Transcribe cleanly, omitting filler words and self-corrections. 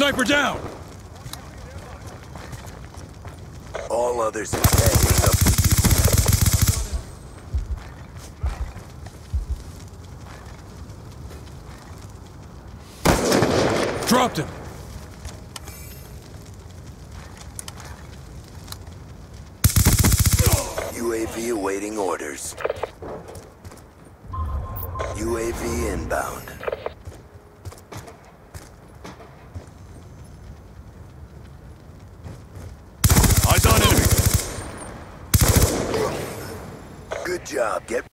Sniper down! All others attack is up to you. Dropped him! UAV awaiting orders. UAV inbound. Eyes on enemy! Good job. Get